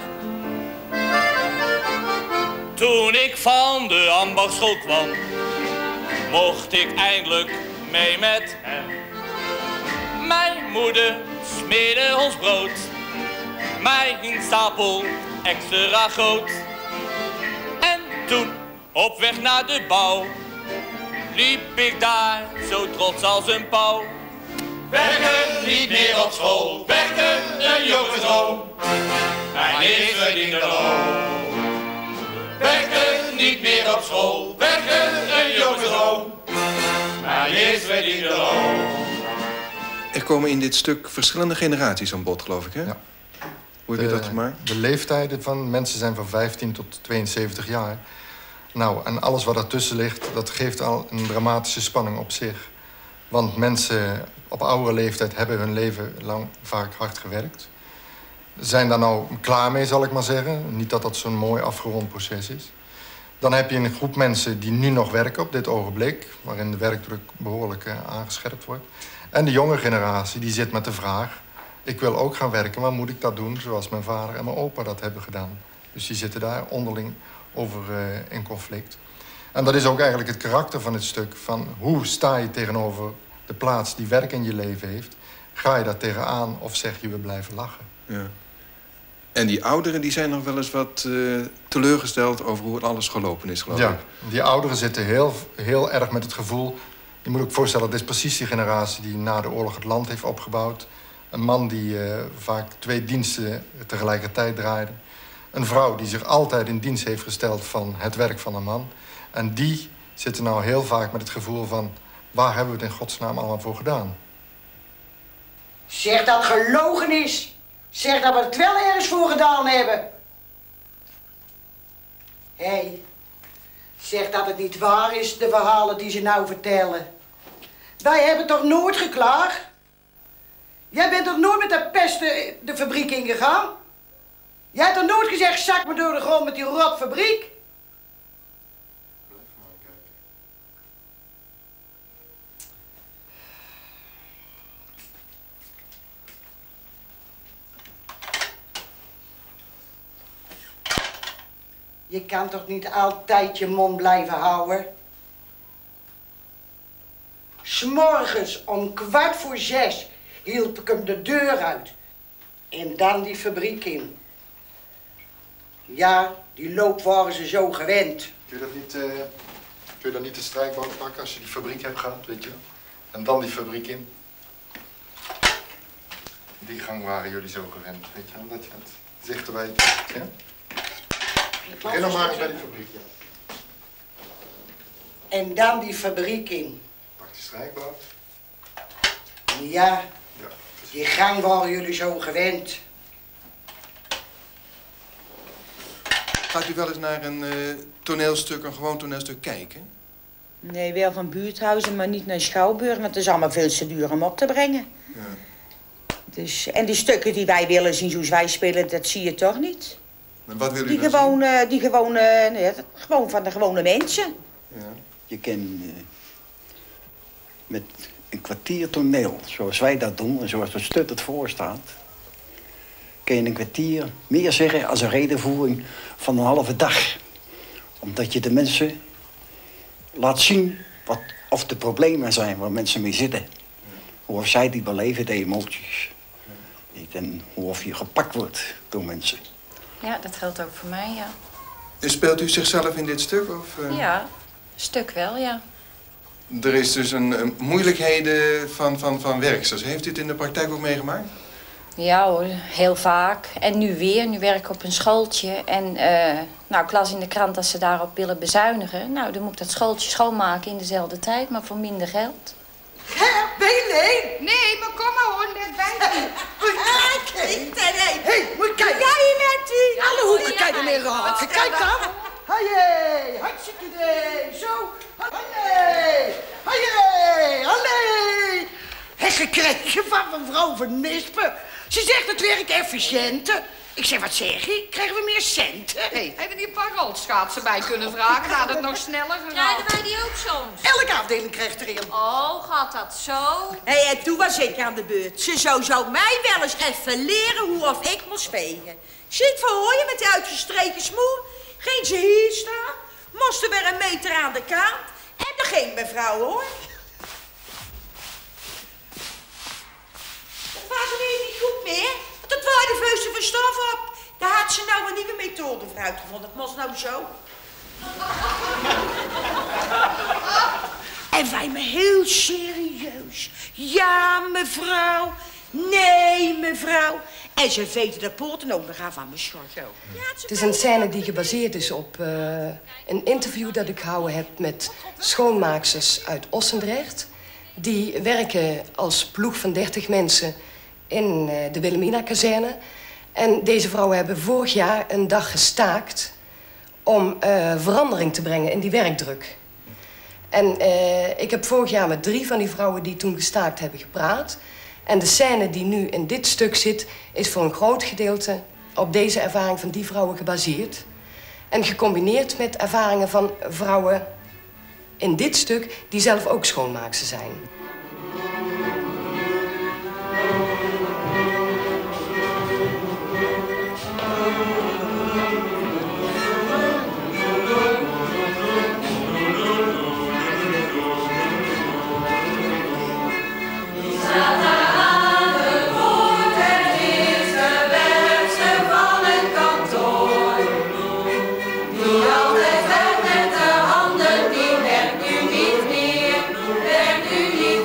Toen ik van de ambachtschool kwam, mocht ik eindelijk mee met hem. Mijn moeder smeerde ons brood, mijn stapel extra groot. En toen, op weg naar de bouw, liep ik daar zo trots als een pauw. Werken niet meer op school, werken een jongensdroom. Mijn eerst verdiende loon. Werken niet meer op school, werken een jongensdroom. Mijn eerst verdiende loon. Er komen in dit stuk verschillende generaties aan bod, geloof ik, hè? Ja. Hoe heb je dat gemaakt? De leeftijden van mensen zijn van 15 tot 72 jaar. Nou, en alles wat ertussen ligt, dat geeft al een dramatische spanning op zich. Want mensen op oudere leeftijd hebben hun leven lang vaak hard gewerkt. Zijn daar nou klaar mee, zal ik maar zeggen. Niet dat dat zo'n mooi afgerond proces is. Dan heb je een groep mensen die nu nog werken op dit ogenblik, waarin de werkdruk behoorlijk aangescherpt wordt. En de jonge generatie die zit met de vraag: ik wil ook gaan werken, maar moet ik dat doen zoals mijn vader en mijn opa dat hebben gedaan? Dus die zitten daar onderling over in conflict. En dat is ook eigenlijk het karakter van het stuk. Van hoe sta je tegenover de plaats die werk in je leven heeft? Ga je daar tegenaan of zeg je we blijven lachen? Ja. En die ouderen die zijn nog wel eens wat teleurgesteld over hoe het alles gelopen is, geloof ik. Ja, die ouderen zitten heel erg met het gevoel. Je moet ook voorstellen, dit is precies die generatie die na de oorlog het land heeft opgebouwd. Een man die vaak 2 diensten tegelijkertijd draaide. Een vrouw die zich altijd in dienst heeft gesteld van het werk van een man. En die zitten nou heel vaak met het gevoel van... waar hebben we het in godsnaam allemaal voor gedaan? Zeg dat gelogen is. Zeg dat we het wel ergens voor gedaan hebben. Hé, zeg dat het niet waar is, de verhalen die ze nou vertellen. Wij hebben toch nooit geklaagd? Jij bent toch nooit met de pest de fabriek ingegaan? Jij hebt toch nooit gezegd, zak me door de grond met die rotfabriek? Je kan toch niet altijd je mond blijven houden? 'S Morgens om 5:15 hielp ik hem de deur uit. En dan die fabriek in. Ja, die loop waren ze zo gewend. Kun je dat niet de strijkboot pakken als je die fabriek hebt gehad, weet je? En dan die fabriek in. Die gang waren jullie zo gewend, weet je? Omdat je het zichten weet, ja? Begin dan maar eens bij die fabriek, ja. En dan die fabriek in. Pak die strijkboot. Ja, die gang waren jullie zo gewend. Gaat u wel eens naar een toneelstuk, een gewoon toneelstuk kijken? Nee, wel van buurthuizen, maar niet naar Schouwburg, want het is allemaal veel te duur om op te brengen. Ja. Dus, en die stukken die wij willen zien zoals wij spelen, dat zie je toch niet? En wat wil u Die dan gewoon van de gewone mensen. Ja. Je kan met een kwartier toneel, zoals wij dat doen en zoals de stut het voorstaat, kun je een kwartier meer zeggen als een redenvoering van een halve dag. Omdat je de mensen laat zien of de problemen zijn waar mensen mee zitten. Hoe of zij die beleven, de emoties. En hoe of je gepakt wordt door mensen. Ja, dat geldt ook voor mij, ja. En speelt u zichzelf in dit stuk? Of, Ja, een stuk wel, ja. Er is dus een moeilijkheden van werksters. Heeft u het in de praktijk ook meegemaakt? Ja hoor, heel vaak. En nu weer. Nu werk ik op een schooltje. En nou, ik las in de krant dat ze daarop willen bezuinigen. Nou, dan moet ik dat schooltje schoonmaken in dezelfde tijd, maar voor minder geld. Ben je alleen? Nee, maar kom maar hoor, net bij me. Hé, moet je kijken. Ja, je net die. Alle hoeken kijken meer gehad. Kijk dan. Haie, hartstikke idee. Zo. Haie, haie, haie. Heb gekregen van mevrouw Van Nispen. Ze zegt het werk efficiënter. Ik zeg, wat zeg je? Krijgen we meer centen? Hey, hebben die een paar rolschaatsen bij kunnen vragen? Gaat het nog sneller gegaan? Krijgen wij die ook soms? Elke afdeling krijgt er een. Oh, gaat dat zo? Hé, en toen was ik aan de beurt. Ze zou mij wel eens even leren hoe of ik moest vegen. Ziet voor je met die uitgestreken smoer. Ging ze hier staan, moest er weer een meter aan de kant. En er ging mevrouw, hoor. Dat was er weer niet goed meer. Want dat waren de vuisten van stof op. Daar had ze nou een nieuwe methode voor uitgevonden. Dat moest nou zo. En wij me heel serieus. Ja, mevrouw. Nee, mevrouw. En ze veten de poorten ook nog aan van mijn schort. Ja, het is een scène die gebaseerd is op een interview dat ik gehouden heb met schoonmaaksters uit Ossendrecht. Die werken als ploeg van 30 mensen in de Wilhelmina-kazerne. En deze vrouwen hebben vorig jaar een dag gestaakt om verandering te brengen in die werkdruk. En ik heb vorig jaar met 3 van die vrouwen die toen gestaakt hebben gepraat. En de scène die nu in dit stuk zit, is voor een groot gedeelte op deze ervaring van die vrouwen gebaseerd. En gecombineerd met ervaringen van vrouwen in dit stuk die zelf ook schoonmaakster zijn. Werkt u niet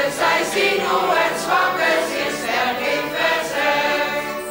zij zien hoe het zwakke zich sterk in verzet.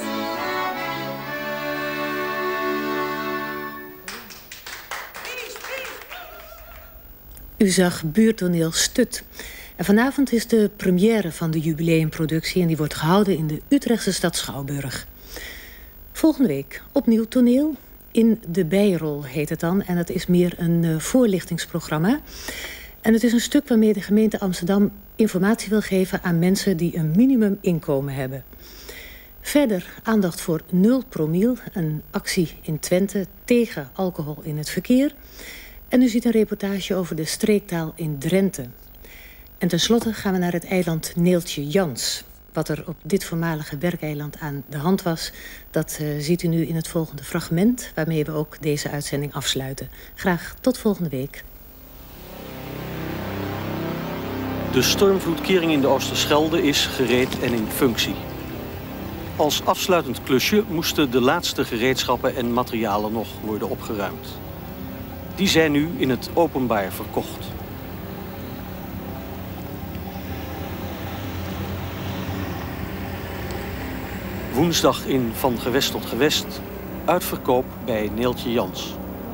U zag buurttoneel Stut. En vanavond is de première van de jubileumproductie en die wordt gehouden in de Utrechtse stad Schouwburg. Volgende week opnieuw toneel. In de bijrol heet het dan. En dat is meer een voorlichtingsprogramma. En het is een stuk waarmee de gemeente Amsterdam informatie wil geven aan mensen die een minimuminkomen hebben. Verder aandacht voor 0 promiel, een actie in Twente tegen alcohol in het verkeer. En u ziet een reportage over de streektaal in Drenthe. En tenslotte gaan we naar het eiland Neeltje Jans. Wat er op dit voormalige werkeiland aan de hand was, dat ziet u nu in het volgende fragment, waarmee we ook deze uitzending afsluiten. Graag tot volgende week. De stormvloedkering in de Oosterschelde is gereed en in functie. Als afsluitend klusje moesten de laatste gereedschappen en materialen nog worden opgeruimd. Die zijn nu in het openbaar verkocht. Woensdag in Van Gewest tot Gewest, uitverkoop bij Neeltje Jans.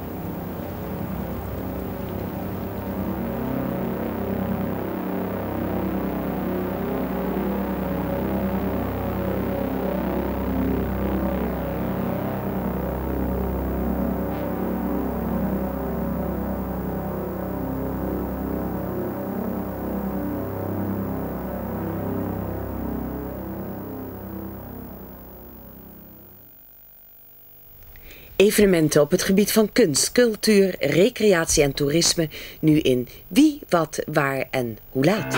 Evenementen op het gebied van kunst, cultuur, recreatie en toerisme. Nu in Wie, Wat, Waar en Hoe Laat.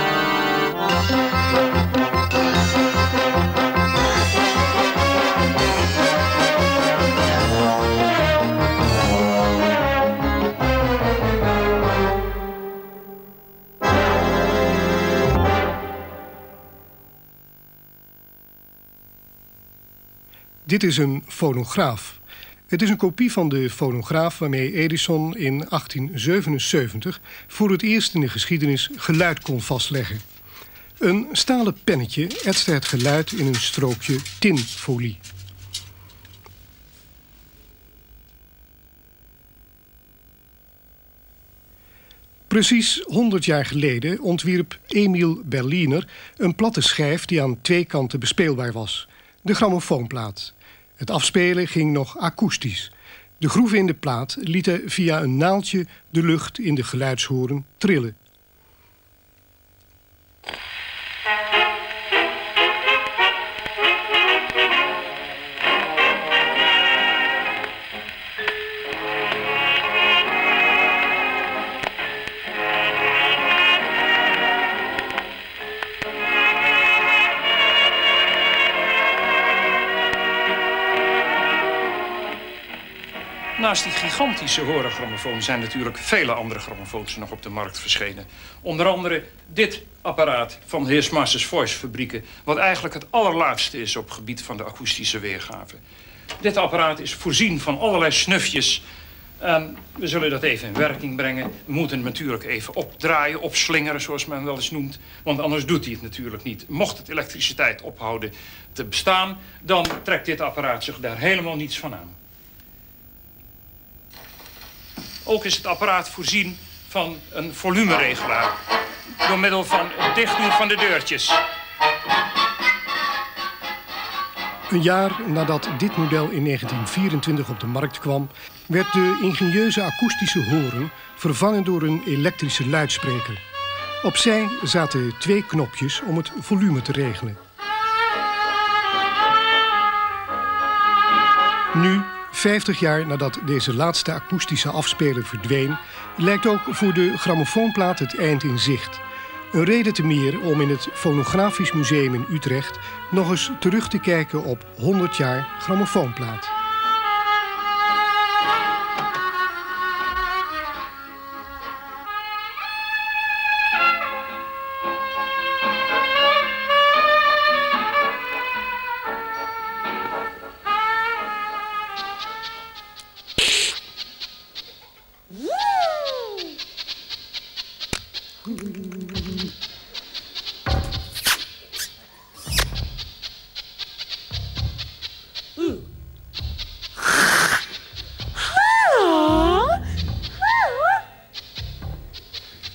Dit is een fonograaf. Het is een kopie van de fonograaf waarmee Edison in 1877 voor het eerst in de geschiedenis geluid kon vastleggen. Een stalen pennetje etste het geluid in een strookje tinfolie. Precies 100 jaar geleden ontwierp Emil Berliner een platte schijf die aan 2 kanten bespeelbaar was. De grammofoonplaat. Het afspelen ging nog akoestisch. De groeven in de plaat lieten via een naaldje de lucht in de geluidshoren trillen. Naast die gigantische horengrammofoon zijn natuurlijk vele andere grammofoons nog op de markt verschenen. Onder andere dit apparaat van de heer Masters Voice fabrieken, wat eigenlijk het allerlaatste is op het gebied van de akoestische weergave. Dit apparaat is voorzien van allerlei snufjes. We zullen dat even in werking brengen. We moeten het natuurlijk even opdraaien, opslingeren, zoals men wel eens noemt. Want anders doet hij het natuurlijk niet. Mocht het elektriciteit ophouden te bestaan, dan trekt dit apparaat zich daar helemaal niets van aan. Ook is het apparaat voorzien van een volumeregelaar. Door middel van het dichtdoen van de deurtjes. Een jaar nadat dit model in 1924 op de markt kwam, werd de ingenieuze akoestische horen vervangen door een elektrische luidspreker. Opzij zaten 2 knopjes om het volume te regelen. Nu, 50 jaar nadat deze laatste akoestische afspeler verdween, lijkt ook voor de grammofoonplaat het eind in zicht. Een reden te meer om in het Fonografisch Museum in Utrecht nog eens terug te kijken op 100 jaar grammofoonplaat.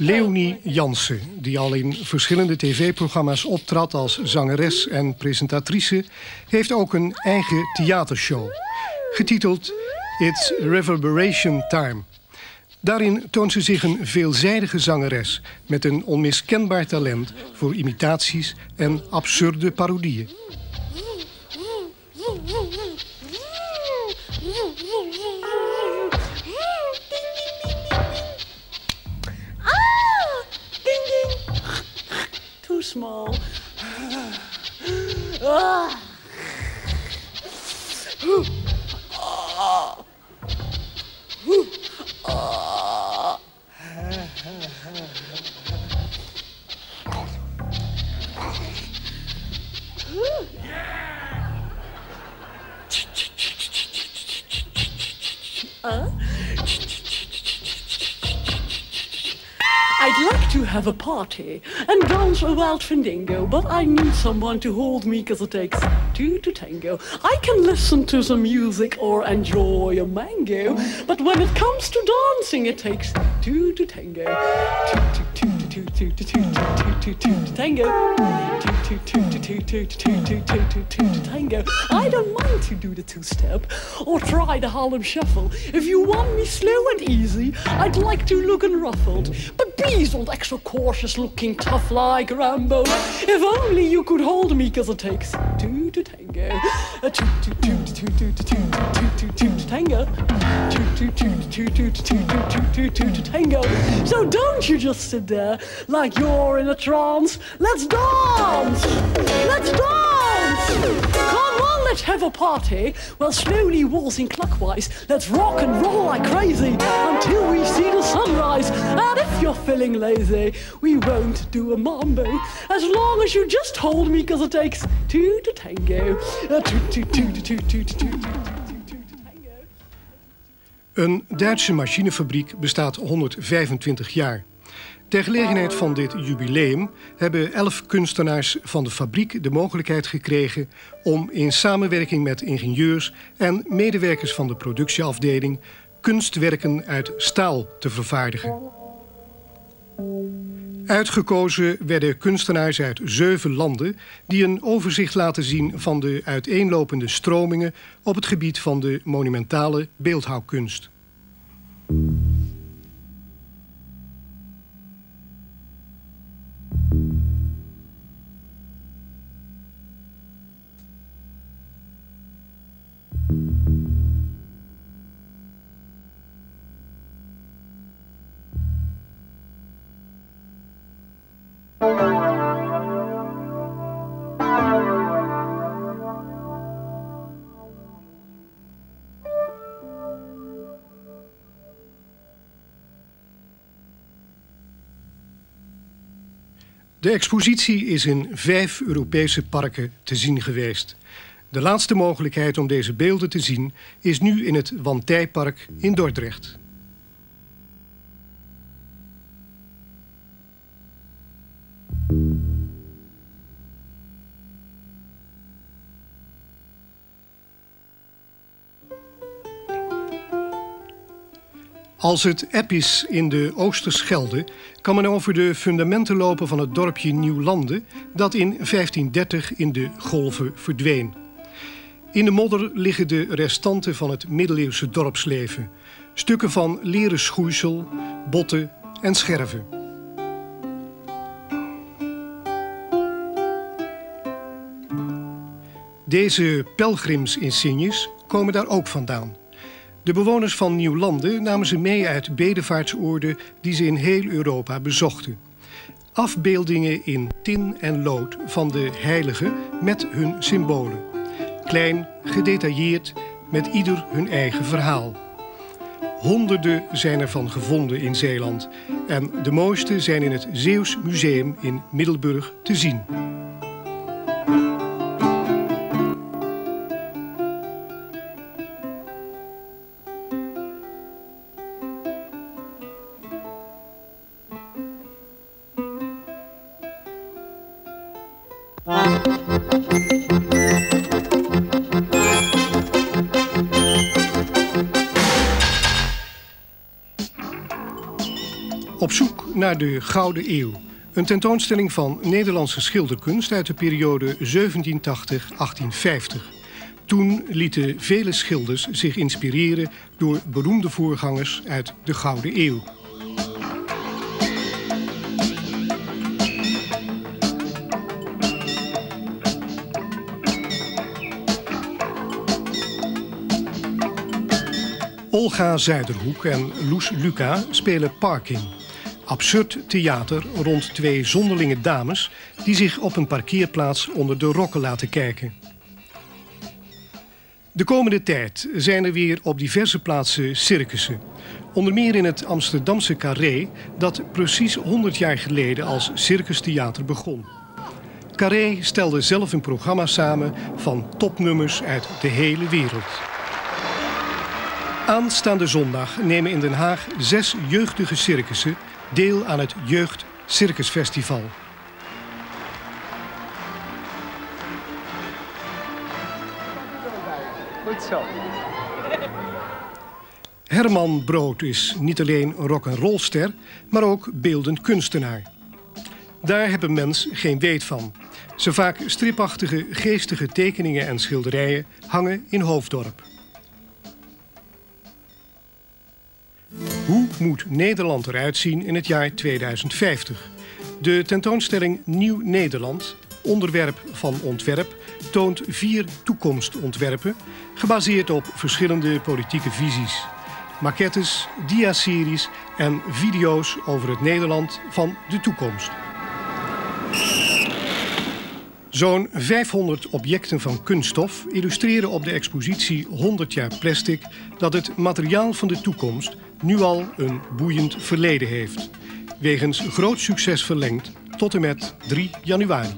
Leonie Jansen, die al in verschillende tv-programma's optrad als zangeres en presentatrice, heeft ook een eigen theatershow, getiteld It's Reverberation Time. Daarin toont ze zich een veelzijdige zangeres met een onmiskenbaar talent voor imitaties en absurde parodieën. Too small. Ah. I'd like to have a party and dance a wild fandango, but I need someone to hold me cause it takes two to tango. I can listen to some music or enjoy a mango, but when it comes to dancing it takes two to tango. Two to tango. Two to tango. I don't mind to do the two-step or try the Harlem Shuffle. If you want me slow and easy, I'd like to look unruffled. But please don't extra cautious looking tough like Rambo. If only you could hold me, cause it takes two to tango. Two to tango. Two to tango. So don't you just sit there like you're in a trance. Let's dance! Let's dance! Come on, let's have a party. Well, slowly waltzing clockwise. Let's rock and roll like crazy until we see the sunrise. And if you're feeling lazy, we won't do a mambo. As long as you just hold me, cause it takes two to tango. Een Duitse machinefabriek bestaat 125 jaar. Ter gelegenheid van dit jubileum hebben 11 kunstenaars van de fabriek de mogelijkheid gekregen om in samenwerking met ingenieurs en medewerkers van de productieafdeling kunstwerken uit staal te vervaardigen. Uitgekozen werden kunstenaars uit 7 landen die een overzicht laten zien van de uiteenlopende stromingen op het gebied van de monumentale beeldhouwkunst. De expositie is in 5 Europese parken te zien geweest. De laatste mogelijkheid om deze beelden te zien is nu in het Wantijpark in Dordrecht. Als het eb is in de Oosterschelde kan men over de fundamenten lopen van het dorpje Nieuwlanden dat in 1530 in de golven verdween. In de modder liggen de restanten van het middeleeuwse dorpsleven. Stukken van leren schoeisel, botten en scherven. Deze pelgrimsinsignes komen daar ook vandaan. De bewoners van Nieuwlanden namen ze mee uit bedevaartsoorden die ze in heel Europa bezochten. Afbeeldingen in tin en lood van de heiligen met hun symbolen. Klein, gedetailleerd, met ieder hun eigen verhaal. Honderden zijn ervan gevonden in Zeeland. En de mooiste zijn in het Zeeuws Museum in Middelburg te zien. naar de Gouden Eeuw. Een tentoonstelling van Nederlandse schilderkunst uit de periode 1780-1850. Toen lieten vele schilders zich inspireren door beroemde voorgangers uit de Gouden Eeuw. Olga Zuiderhoek en Loes Luca spelen Parking. Absurd theater rond twee zonderlinge dames die zich op een parkeerplaats onder de rokken laten kijken. De komende tijd zijn er weer op diverse plaatsen circussen. Onder meer in het Amsterdamse Carré, dat precies 100 jaar geleden als circustheater begon. Carré stelde zelf een programma samen van topnummers uit de hele wereld. Aanstaande zondag nemen in Den Haag 6 jeugdige circussen deel aan het Jeugd Circusfestival. Goed zo. Herman Brood is niet alleen rock'n'rollster, maar ook beeldend kunstenaar. Daar hebben mens geen weet van. Zijn vaak stripachtige, geestige tekeningen en schilderijen hangen in Hoofddorp. Hoe moet Nederland eruit zien in het jaar 2050? De tentoonstelling Nieuw Nederland, onderwerp van ontwerp, toont 4 toekomstontwerpen, gebaseerd op verschillende politieke visies. Maquettes, dia-series en video's over het Nederland van de toekomst. Zo'n 500 objecten van kunststof illustreren op de expositie 100 jaar plastic dat het materiaal van de toekomst nu al een boeiend verleden heeft. Wegens groot succes verlengd tot en met 3 januari.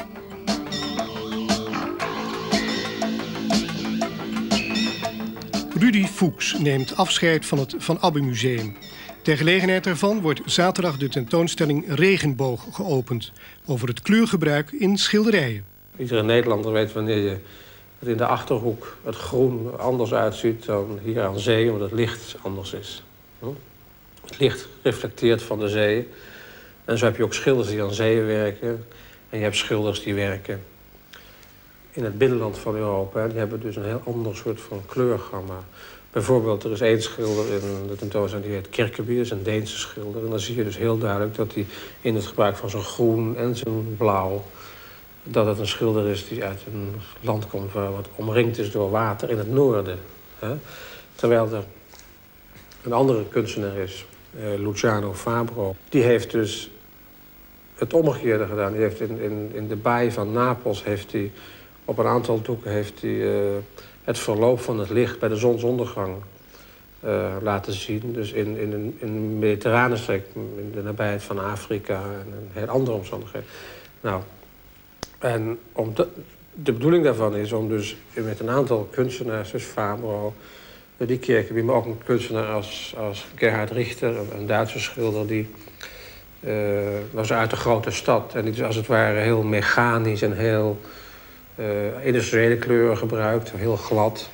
Rudy Fuchs neemt afscheid van het Van Abbe Museum. Ter gelegenheid daarvan wordt zaterdag de tentoonstelling Regenboog geopend over het kleurgebruik in schilderijen. Iedere Nederlander weet wanneer dat in de Achterhoek het groen anders uitziet dan hier aan zee, omdat het licht anders is. Het licht reflecteert van de zee. En zo heb je ook schilders die aan zee werken. En je hebt schilders die werken in het binnenland van Europa. Die hebben dus een heel ander soort van kleurgamma. Bijvoorbeeld, er is 1 schilder in de tentoonstelling die heet Kirkeby, dat is een Deense schilder. En dan zie je dus heel duidelijk dat hij in het gebruik van zijn groen en zijn blauw, dat het een schilder is die uit een land komt waar wat omringd is door water in het noorden. Terwijl er een andere kunstenaar is, Luciano Fabro. Die heeft dus het omgekeerde gedaan. Die heeft in de baai van Napels heeft hij op een aantal doeken heeft hij, het verloop van het licht bij de zonsondergang laten zien. Dus in de mediterrane streek, in de nabijheid van Afrika en een heel andere omstandigheden. Nou, en de bedoeling daarvan is om dus met een aantal kunstenaars, dus Fabro, die Kirkeby, maar ook een kunstenaar als Gerhard Richter, een Duitse schilder, die was uit de grote stad. En die is als het ware heel mechanisch en heel industriële kleuren gebruikt, heel glad.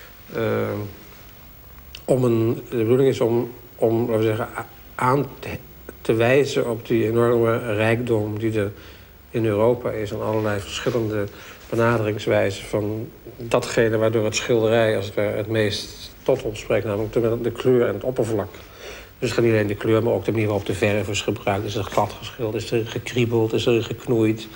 De bedoeling is om laten we zeggen, aan te wijzen op die enorme rijkdom die er in Europa is en allerlei verschillende benaderingswijzen van datgene waardoor het schilderij als het ware het meest tot ons spreekt, namelijk de kleur en het oppervlak. Dus het gaat niet alleen de kleur, maar ook de manier waarop de verf is gebruikt. Is er glad geschilderd, is er gekriebeld, is er geknoeid.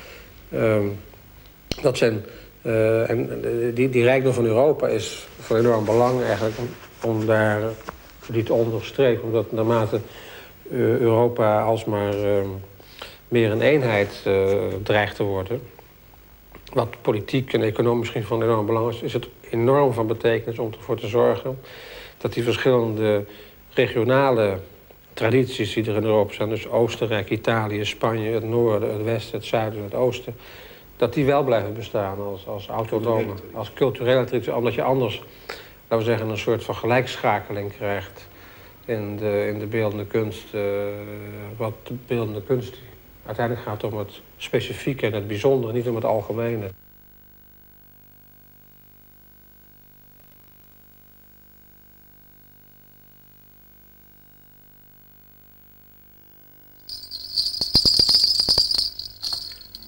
Dat zijn, en die rijkdom van Europa is van enorm belang eigenlijk om daar die te onderstrepen. Omdat naarmate Europa alsmaar meer een eenheid dreigt te worden, wat politiek en economisch misschien van enorm belang is het enorm van betekenis om ervoor te zorgen dat die verschillende regionale tradities die er in Europa zijn, dus Oostenrijk, Italië, Spanje, het noorden, het westen, het zuiden, het oosten, dat die wel blijven bestaan als autonome, als culturele traditie, omdat je anders, laten we zeggen, een soort van gelijkschakeling krijgt in de beeldende kunst. Wat de beeldende kunst uiteindelijk gaat om het specifieke en het bijzondere, niet om het algemene.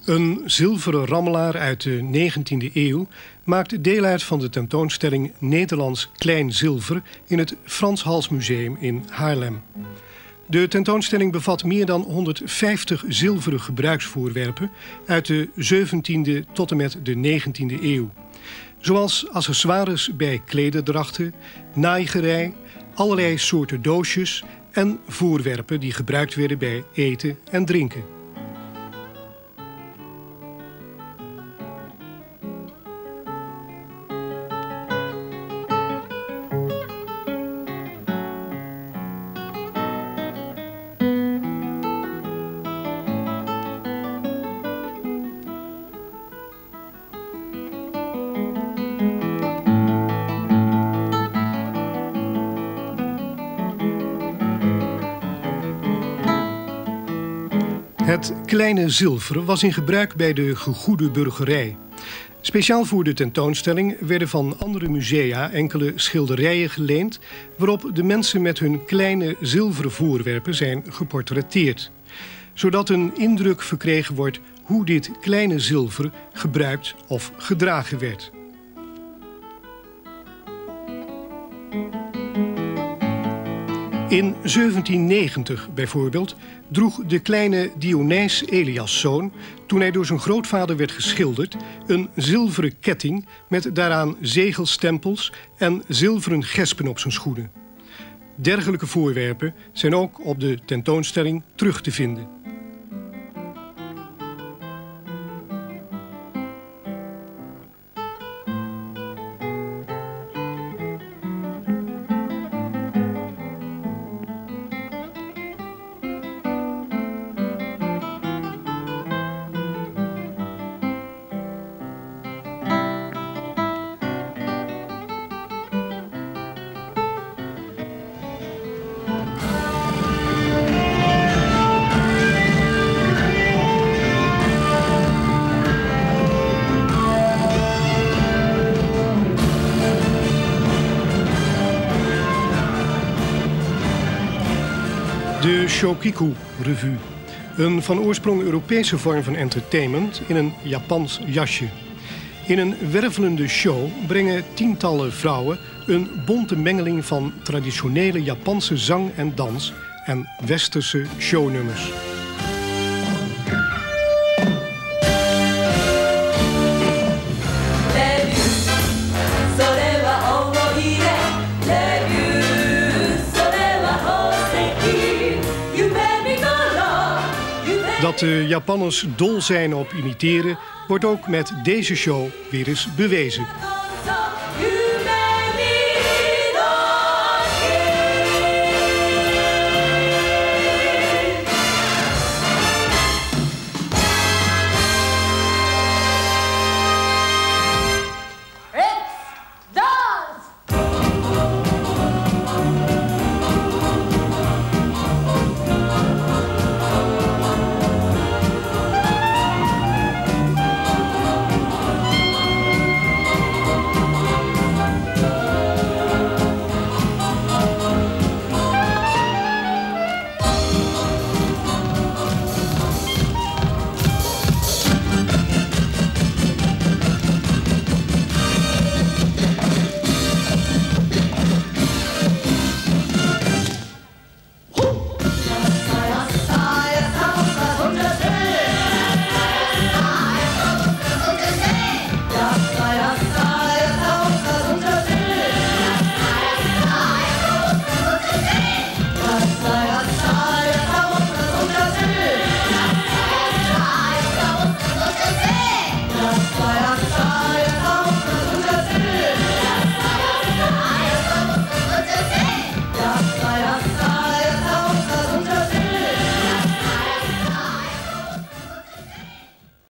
Een zilveren rammelaar uit de 19e eeuw maakt deel uit van de tentoonstelling Nederlands Klein Zilver in het Frans Hals Museum in Haarlem. De tentoonstelling bevat meer dan 150 zilveren gebruiksvoorwerpen uit de 17e tot en met de 19e eeuw. Zoals accessoires bij klederdrachten, naaigerij, allerlei soorten doosjes en voorwerpen die gebruikt werden bij eten en drinken. Het kleine zilver was in gebruik bij de gegoede burgerij. Speciaal voor de tentoonstelling werden van andere musea enkele schilderijen geleend waarop de mensen met hun kleine zilveren voorwerpen zijn geportretteerd. Zodat een indruk verkregen wordt hoe dit kleine zilver gebruikt of gedragen werd. In 1790 bijvoorbeeld droeg de kleine Dionys Eliaszoon, toen hij door zijn grootvader werd geschilderd, een zilveren ketting met daaraan zegelstempels en zilveren gespen op zijn schoenen. Dergelijke voorwerpen zijn ook op de tentoonstelling terug te vinden. De Shokiku-revue. Een van oorsprong Europese vorm van entertainment in een Japans jasje. In een wervelende show brengen tientallen vrouwen een bonte mengeling van traditionele Japanse zang en dans en westerse shownummers. Dat de Japanners dol zijn op imiteren, wordt ook met deze show weer eens bewezen.